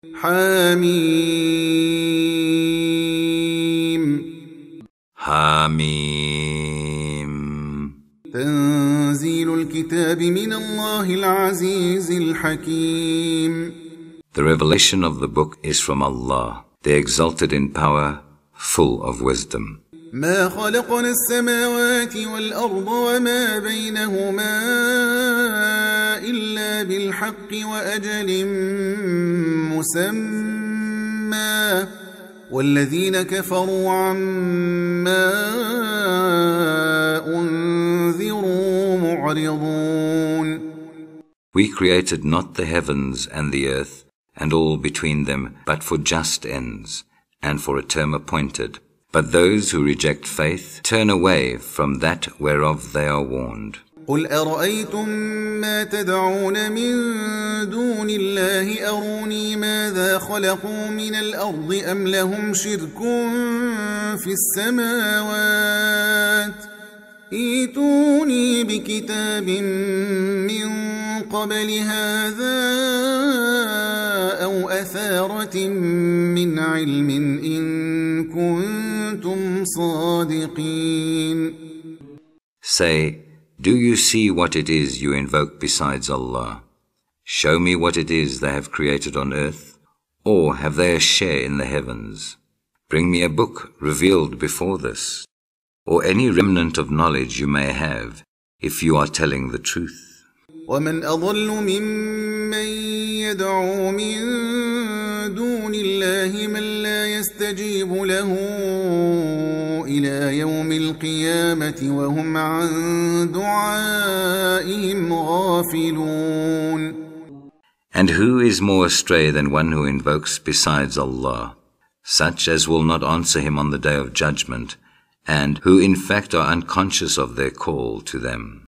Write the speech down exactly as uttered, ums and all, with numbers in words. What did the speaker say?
حميم حميم تنزيل الكتاب من الله العزيز الحكيم. The revelation of the book is from Allah, the exalted in power, full of wisdom. ما خلقنا السماوات والأرض وما بينهما إلا بالحق وأجل مسمى والذين كفروا عما أنذروا معرضون. We created not the heavens and the earth and all between them but for just ends and for a term appointed. But those who reject faith turn away from that whereof they are warned. قل أرأيتم ما تدعون من دون الله أروني ماذا خلقوا من الأرض أم لهم شرك في السماوات ائتوني بكتاب من قبل هذا أو أثارة من علم إن كنتم صادقين. Say, do you see what it is you invoke besides Allah? Show me what it is they have created on earth, or have they a share in the heavens? Bring me a book revealed before this, or any remnant of knowledge you may have, if you are telling the truth. ومن أضل ممن يدعو من دون الله من لا يستجيب له إلى يوم القيامة وهم عن دعائهم غافلون. And who is more astray than one who invokes besides Allah, such as will not answer him on the day of judgment, and who in fact are unconscious of their call to them?